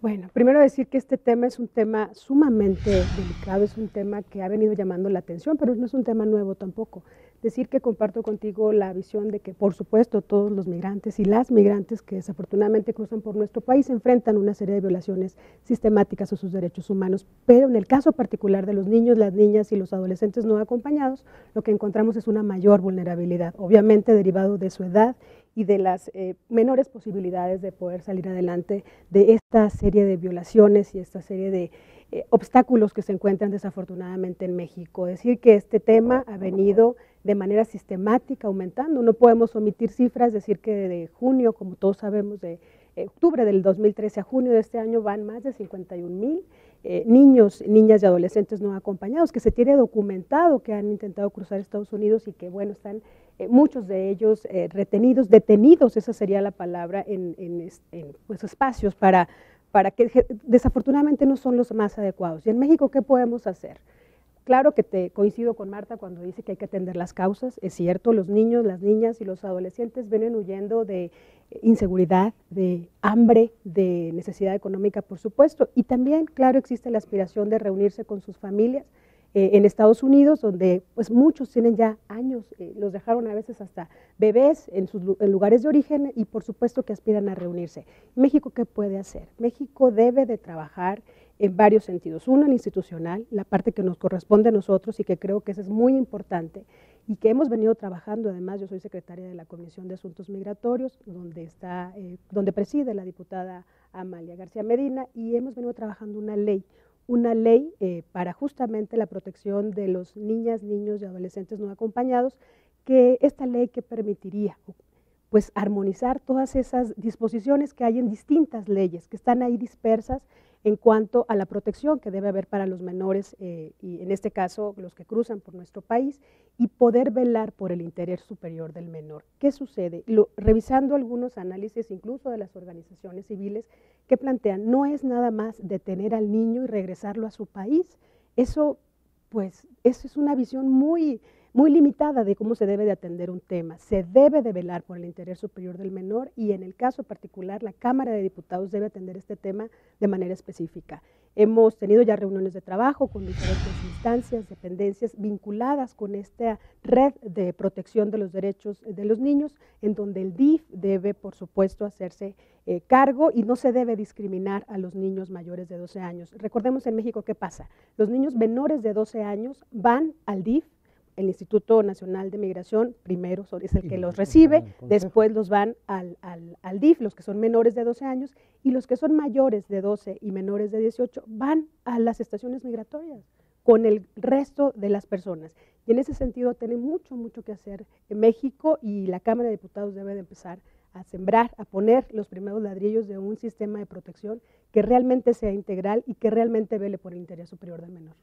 Bueno, primero decir que este tema es un tema sumamente delicado, es un tema que ha venido llamando la atención, pero no es un tema nuevo tampoco. Decir que comparto contigo la visión de que, por supuesto, todos los migrantes y las migrantes que desafortunadamente cruzan por nuestro país enfrentan una serie de violaciones sistemáticas a sus derechos humanos, pero en el caso particular de los niños, las niñas y los adolescentes no acompañados, lo que encontramos es una mayor vulnerabilidad, obviamente derivado de su edad y de las menores posibilidades de poder salir adelante de esta serie de violaciones y esta serie de obstáculos que se encuentran desafortunadamente en México. Decir que este tema ha venido de manera sistemática aumentando, no podemos omitir cifras, decir que de junio, como todos sabemos, de octubre del 2013 a junio de este año van más de 51,000 niños, niñas y adolescentes no acompañados, que se tiene documentado que han intentado cruzar Estados Unidos y que, bueno, están muchos de ellos retenidos, detenidos, esa sería la palabra, en pues, espacios para que desafortunadamente no son los más adecuados. ¿Y en México qué podemos hacer? Claro que te coincido con Marta cuando dice que hay que atender las causas, es cierto, los niños, las niñas y los adolescentes vienen huyendo de inseguridad, de hambre, de necesidad económica, por supuesto, y también, claro, existe la aspiración de reunirse con sus familias en Estados Unidos, donde pues muchos tienen ya años, los dejaron a veces hasta bebés en lugares de origen y por supuesto que aspiran a reunirse. ¿México qué puede hacer? México debe de trabajar en varios sentidos. Uno, el institucional, la parte que nos corresponde a nosotros y que creo que eso es muy importante y que hemos venido trabajando. Además, yo soy secretaria de la Comisión de Asuntos Migratorios, donde preside la diputada Amalia García Medina, y hemos venido trabajando una ley para justamente la protección de los niñas, niños y adolescentes no acompañados, que esta ley que permitiría pues armonizar todas esas disposiciones que hay en distintas leyes, que están ahí dispersas en cuanto a la protección que debe haber para los menores, y en este caso los que cruzan por nuestro país, y poder velar por el interés superior del menor. ¿Qué sucede? Revisando algunos análisis incluso de las organizaciones civiles que plantean, no es nada más detener al niño y regresarlo a su país, eso es una visión muy limitada de cómo se debe de atender un tema. Se debe de velar por el interés superior del menor y en el caso particular la Cámara de Diputados debe atender este tema de manera específica. Hemos tenido ya reuniones de trabajo con diferentes instancias, dependencias vinculadas con esta red de protección de los derechos de los niños, en donde el DIF debe, por supuesto, hacerse cargo y no se debe discriminar a los niños mayores de 12 años. Recordemos en México qué pasa. Los niños menores de 12 años van al DIF, el Instituto Nacional de Migración, primero es el que los recibe, después los van al DIF, los que son menores de 12 años, y los que son mayores de 12 y menores de 18 van a las estaciones migratorias con el resto de las personas. Y en ese sentido tiene mucho que hacer en México y la Cámara de Diputados debe de empezar a sembrar, a poner los primeros ladrillos de un sistema de protección que realmente sea integral y que realmente vele por el interés superior del menor.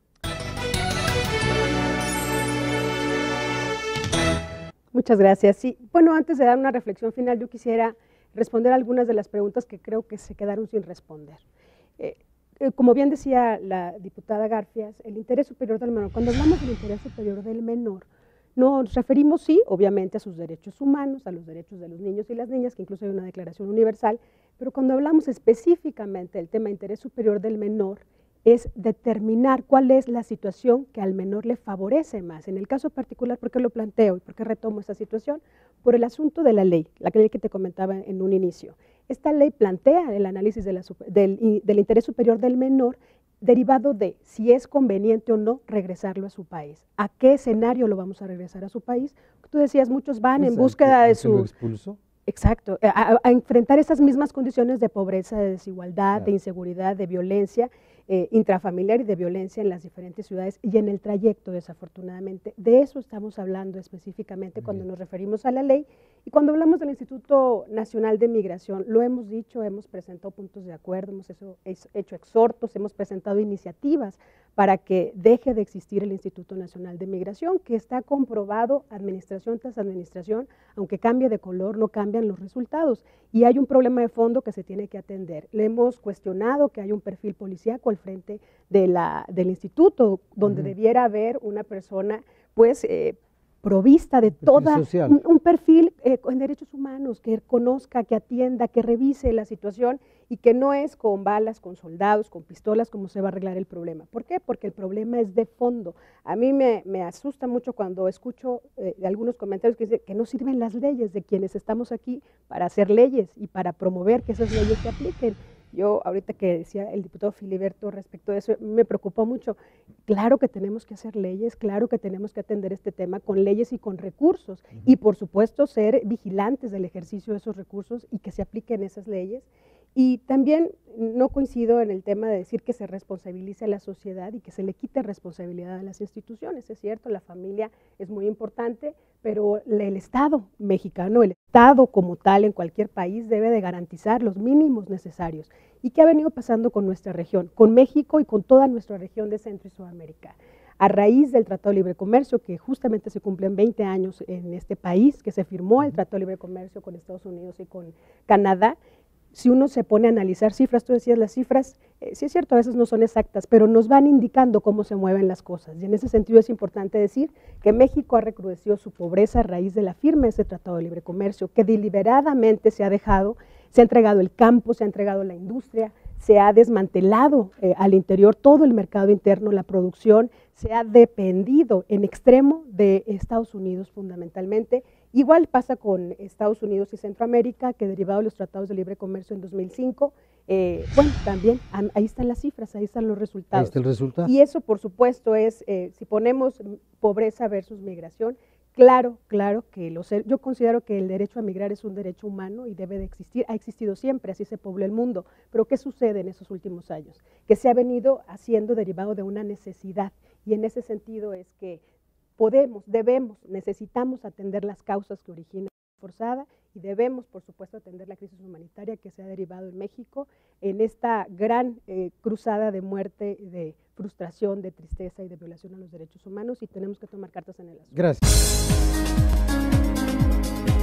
Muchas gracias. Sí, bueno, antes de dar una reflexión final, yo quisiera responder algunas de las preguntas que creo que se quedaron sin responder. Como bien decía la diputada Garfias, el interés superior del menor, cuando hablamos del interés superior del menor, nos referimos, sí, obviamente a sus derechos humanos, a los derechos de los niños y las niñas, que incluso hay una declaración universal, pero cuando hablamos específicamente del tema de interés superior del menor, es determinar cuál es la situación que al menor le favorece más. En el caso particular, ¿por qué lo planteo y por qué retomo esta situación? Por el asunto de la ley que te comentaba en un inicio. Esta ley plantea el análisis del interés superior del menor derivado de si es conveniente o no regresarlo a su país. ¿A qué escenario lo vamos a regresar a su país? Tú decías, muchos van en búsqueda de su... expulso. Exacto, a enfrentar esas mismas condiciones de pobreza, de desigualdad, de inseguridad, de violencia intrafamiliar y de violencia en las diferentes ciudades y en el trayecto, desafortunadamente. De eso estamos hablando específicamente cuando nos referimos a la ley y cuando hablamos del Instituto Nacional de Migración, lo hemos dicho, hemos presentado puntos de acuerdo, hemos hecho exhortos, hemos presentado iniciativas para que deje de existir el Instituto Nacional de Migración, que está comprobado administración tras administración, aunque cambie de color, no cambian los resultados. Y hay un problema de fondo que se tiene que atender. Le hemos cuestionado que hay un perfil policíaco al frente del instituto, donde debiera haber una persona, pues provista de toda un perfil en derechos humanos, que conozca, que atienda, que revise la situación y que no es con balas, con soldados, con pistolas como se va a arreglar el problema. ¿Por qué? Porque el problema es de fondo. A mí me asusta mucho cuando escucho algunos comentarios que dicen que no sirven las leyes de quienes estamos aquí para hacer leyes y para promover que esas leyes se apliquen. Yo ahorita que decía el diputado Filiberto respecto de eso, me preocupó mucho. Claro que tenemos que hacer leyes, claro que tenemos que atender este tema con leyes y con recursos y por supuesto ser vigilantes del ejercicio de esos recursos y que se apliquen esas leyes. Y también no coincido en el tema de decir que se responsabilice a la sociedad y que se le quite responsabilidad a las instituciones. Es cierto, la familia es muy importante, pero el Estado mexicano, el Estado como tal en cualquier país debe de garantizar los mínimos necesarios. ¿Y qué ha venido pasando con nuestra región, con México y con toda nuestra región de Centro y Sudamérica? A raíz del Tratado de Libre Comercio, que justamente se cumplen 20 años en este país, que se firmó el Tratado de Libre Comercio con Estados Unidos y con Canadá, si uno se pone a analizar cifras, tú decías las cifras, sí es cierto, a veces no son exactas, pero nos van indicando cómo se mueven las cosas. Y en ese sentido es importante decir que México ha recrudecido su pobreza a raíz de la firma de ese Tratado de Libre Comercio, que deliberadamente se ha entregado el campo, se ha entregado la industria, se ha desmantelado al interior todo el mercado interno, la producción, se ha dependido en extremo de Estados Unidos fundamentalmente. Igual pasa con Estados Unidos y Centroamérica, que derivado de los tratados de libre comercio en 2005, bueno, también ahí están las cifras, ahí están los resultados. Ahí está el resultado. Y eso, por supuesto, es, si ponemos pobreza versus migración, claro que yo considero que el derecho a migrar es un derecho humano y debe de existir, ha existido siempre, así se pobló el mundo, pero ¿qué sucede en esos últimos años? Que se ha venido haciendo derivado de una necesidad, y en ese sentido es que necesitamos atender las causas que originan la forzada y debemos, por supuesto, atender la crisis humanitaria que se ha derivado en México en esta gran cruzada de muerte, de frustración, de tristeza y de violación a los derechos humanos, y tenemos que tomar cartas en el asunto. Gracias.